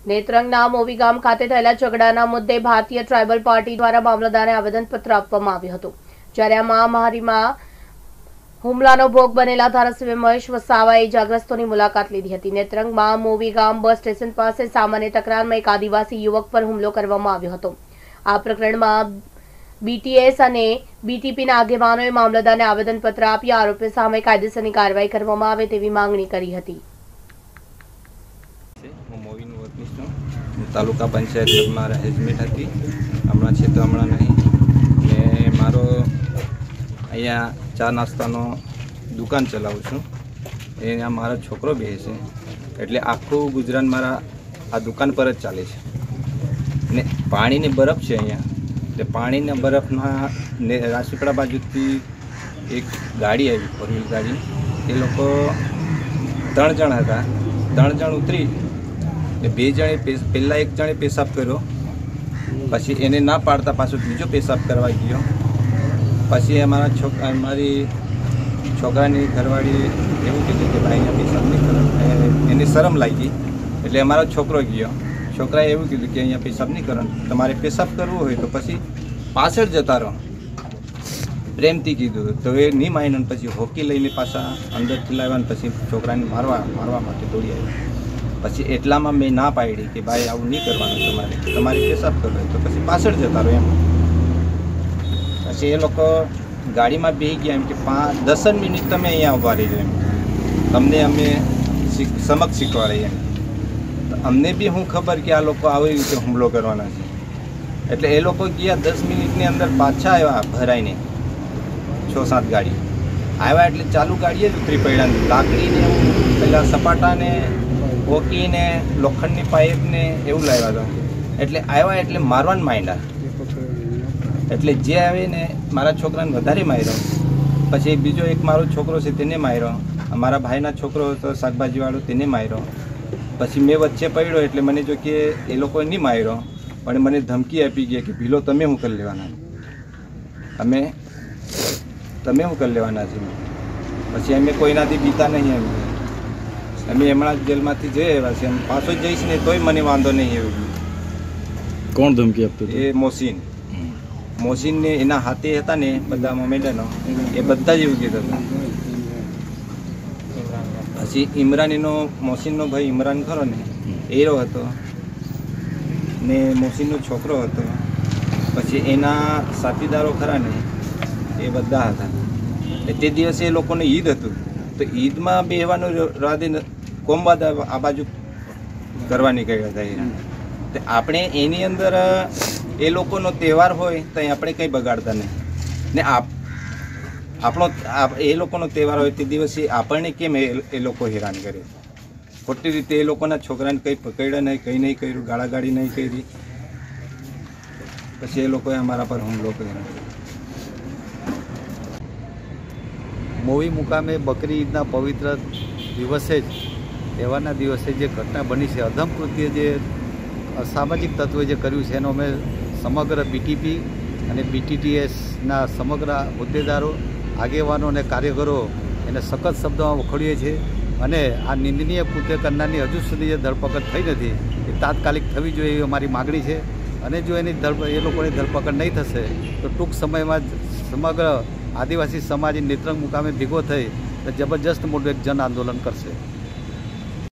નેત્રંગના movie ગામ ખાતે થયેલા ઝઘડાના મુદ્દે ભારતીય ટ્રાઇબલ પાર્ટી દ્વારા મામલતદારને આવેદનપત્ર આપવામાં આવ્યું હતું, જ્યારે આ મહામારીમાં હુમલાનો ભોગ બનેલા ધારાસભ્ય મહેશ વસાવાએ ઇજાગ્રસ્તોની મુલાકાત લીધી હતી। નેત્રંગમાં મોવી ગામ બસ સ્ટેશન પાસે સામાન્ય તકરારમાં એક આદિવાસી યુવક પર હુમલો કરવામાં આવ્યો હતો। આ પ્રકરણમાં બીટીએસ અને બીટીપીના આગેવાનોએ મામલતદારને આવેદનપત્ર આપી આરોપીઓ સામે કાયદેસરની કાર્યવાહી કરવામાં આવે તેવી માંગણી કરી હતી। तालुका पंचायत मारा हेजमेट थी हमें छे तो हमें नहीं ने मारो अँ चा नास्ता दुकान चलावू छूँ अँ मारा छोकरो बेसे एटले आखू गुजरात मारा आ दुकान पर ज चाले ने पानी ने बरफ है अँ पानी ने बरफ राजपीपड़ा बाजू थी एक गाड़ी आई 4 व्हील गाड़ी ए लोग 3 जण था 3 जण उतरी 2 जणे पहला एक जणे पेशाब कर्यो पछी एने ना पाड़ता पाछो बीजो पेशाब करवा गयो पछी अमारी छोकरानी घरवाड़ी एवं कीधुं कि भाई अहींया पेशाब नहीं करो एने शरम लागी एटले अमारो छोकरो गयो छोकराए एवं कीधुं कि अहींया पेशाब नहीं करो तमारे पेशाब करवो होय तो पछी पाछळ जता रहो प्रेमथी कीधुं तो ए नहीं मान्यो पछी होकी लईने पाछा अंदरथी लाव्या पछी छोकराने मारवा माटे दौड़ी आव्या पछी एटलामां मैं ना पाड़ी कि भाई आवुं नहीं करवानुं तमारे पेशाब करवो तो पछी पाछळ जता रहो एम पछी ए लोको गाड़ीमां बेही गया एम कि 5-10 मिनिट तमे अहींया ऊभा रही एम तमने अमे समक शीखवाड़े एम तो अमने बी हूँ खबर कि आ लोको આવી રીતે હુમલો કરવાના છે એટલે એ લોકો ગયા 10 મિનિટની અંદર પાછા આવ્યા ભરાઈને 6-7 ગાડી આવ્યા એટલે ચાલુ ગાડીએ જ ઉતરી પડ્યા લાકડીને પેલા સપાટાને ઓકીને લોખંડની પાઇપને એવું લાવ્યા હતા એટલે આવ્યા એટલે મારવાન માંડ્યા એટલે જે આવીને મારા છોકરાને વધારે માર્યો પછી બીજો એક મારો છોકરો છે તેને માર્યો મારા ભાઈના છોકરો હતો શાકભાજીવાળો તેને માર્યો પછી મેં વચ્ચે પડ્યો એટલે મને જો કે એ લોકોએ નહીં માર્યો પણ મને ધમકી આપી ગયા કે ભીલો તમે શું કરી લેવાના તમે શું કરી લેવાના છે પછી અમે કોઈનાથી બીતા નહીં અમે હમણાં જેલમાંથી જઈ આવ્યા છે પાછો જઈશ ને તોય મને વાંધો નહીં એવું। કોણ ધમકી આપતું એ મોસીનને એના હાથે હતા ને બધા મોમેડાનો એ બધા જ એવું કીધું હતા। પછી ઇમરાન એનો મોસીનનો ભાઈ ઇમરાન ખરો ને એરો હતો ને મોસીનનો છોકરો હતો પછી એના સાથીદારો ખરા ને એ બધા હતા। તે દિવસે એ લોકોને ઈદ હતું તો ઈદમાં બેહવાનો રાધે કોમવાદ આ બાજુ કરવા નીકળ્યા હતા તો આપણે એની અંદર એ લોકોનો તહેવાર હોય તો આપણે કંઈ બગાડતા નહીં ને આપણો એ લોકોનો તહેવાર હોય તે દિવસે આપણને કેમ એ લોકો હેરાન કરે ખોટી રીતે એ લોકોના છોકરાને કંઈ પકડ્યા નહીં કંઈ નહીં કર્યું ગાળાગાળી નહીં કરી પછી એ લોકોએ અમારા પર હુમલો કર્યો। મોવી મુકામે બકરી ઈદના પવિત્ર દિવસે જ તહેવારના દિવસે જે ઘટના બની છે અધમ કૃત્ય જે અસામાજિક તત્વોએ જે કર્યું છે એનો અમે સમગ્ર બીટીપી અને બીટીટીએસના સમગ્ર હોદ્દેદારો આગેવાનો અને કાર્યકરો એને સખત શબ્દોમાં વખોડીએ છીએ અને આ નિંદનીય કૃત્ય કરનારની હજુ સુધી જે ધરપકડ થઈ નથી એ તાત્કાલિક થવી જોઈએ એવી અમારી માગણી છે અને જો એની એ લોકોની ધરપકડ નહીં થશે તો ટૂંક સમયમાં જ સમગ્ર આદિવાસી સમાજ નેત્રંગ મુકામે ભેગો થઈ તો જબરજસ્ત મોટું એક જન આંદોલન કરશે।